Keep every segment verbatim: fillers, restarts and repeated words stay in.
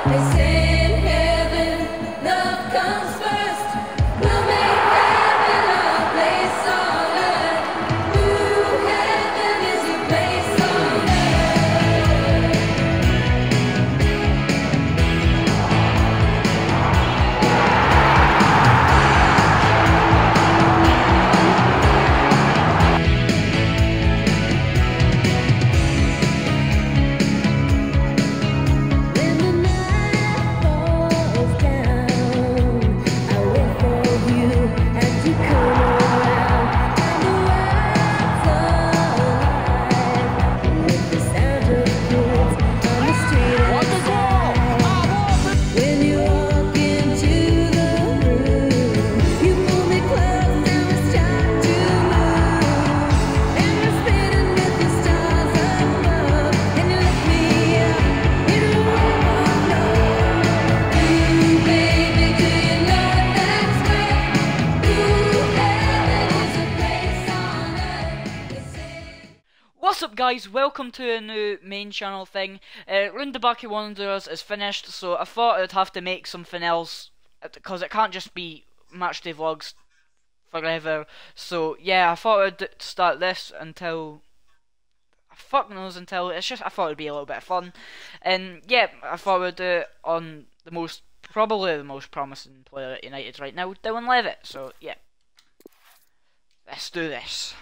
What's up guys, welcome to a new main channel thing. uh, Roundabaki Wanderers is finished, so I thought I'd have to make something else, because it can't just be matchday vlogs forever. So yeah, I thought I'd start this until, fuck knows until, it's just, I thought it'd be a little bit of fun. And yeah, I thought I'd do it on the most, probably the most promising player at United right now, Dylan Levitt. So yeah, let's do this.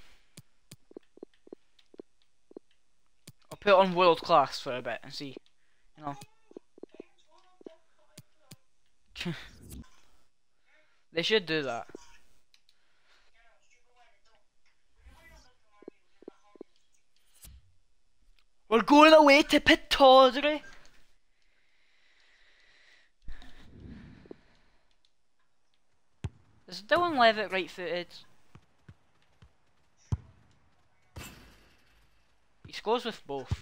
I'll put it on world class for a bit and see, you know. They should do that. We're going away to Pittodrie. Is Dylan Levitt right footed? He scores with both.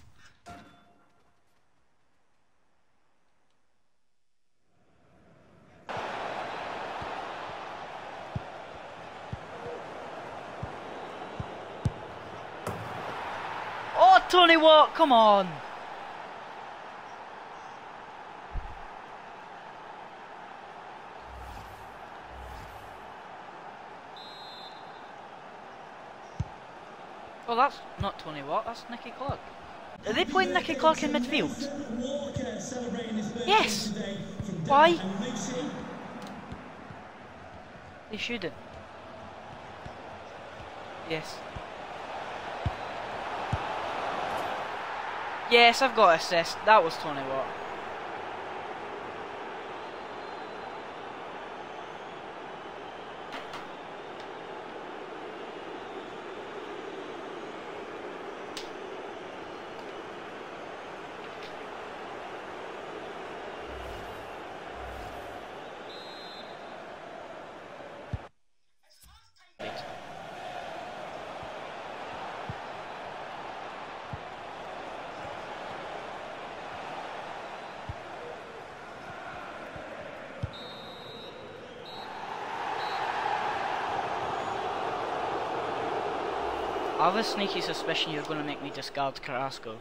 Oh, Tony Watt, come on! Oh, that's not Tony Watt, that's Nicky Clark. Are they playing Nicky Clark in midfield? Yes! Why? They shouldn't. Yes. Yes, I've got assist. That was Tony Watt. I have a sneaky suspicion you're going to make me discard Carrasco.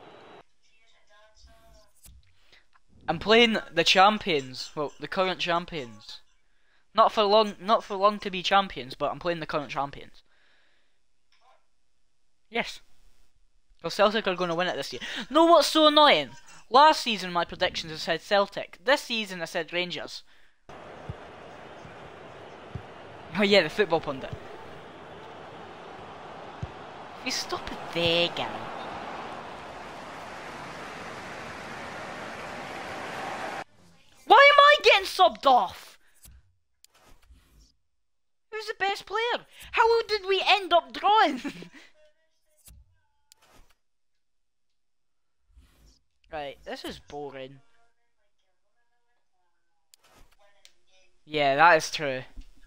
I'm playing the champions, well, the current champions. Not for long, not for long to be champions, but I'm playing the current champions. Yes. Well, Celtic are going to win it this year. Know what's so annoying? Last season my predictions I said Celtic. This season I said Rangers. Oh yeah, the football pundit. You stop it there, Gary. Why am I getting subbed off? Who's the best player? How did we end up drawing? Right, this is boring. Yeah, that is true.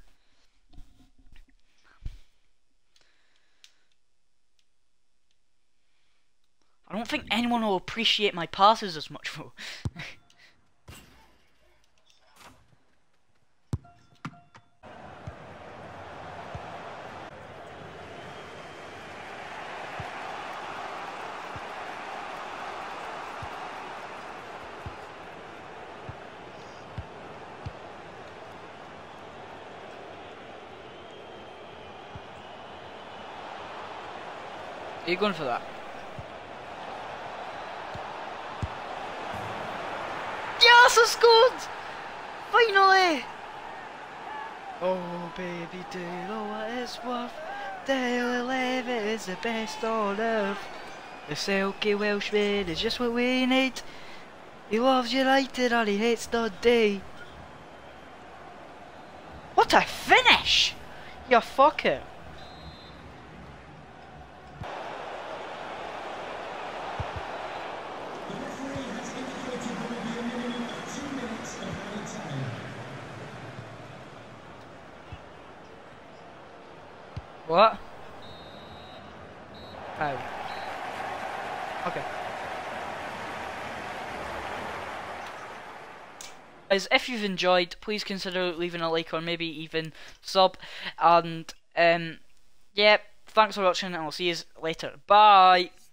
I don't think anyone will appreciate my passes as much though. Are you going for that? Yes, I scored! Finally! Oh baby, do you know what it's worth? Daily Levy is the best on earth. The silky Welshman is just what we need. He loves United and he hates Dundee. What a finish! You fucker. What? Oh. Okay. Guys, if you've enjoyed, please consider leaving a like or maybe even sub. And um, yeah, thanks for watching, and I'll see you later. Bye.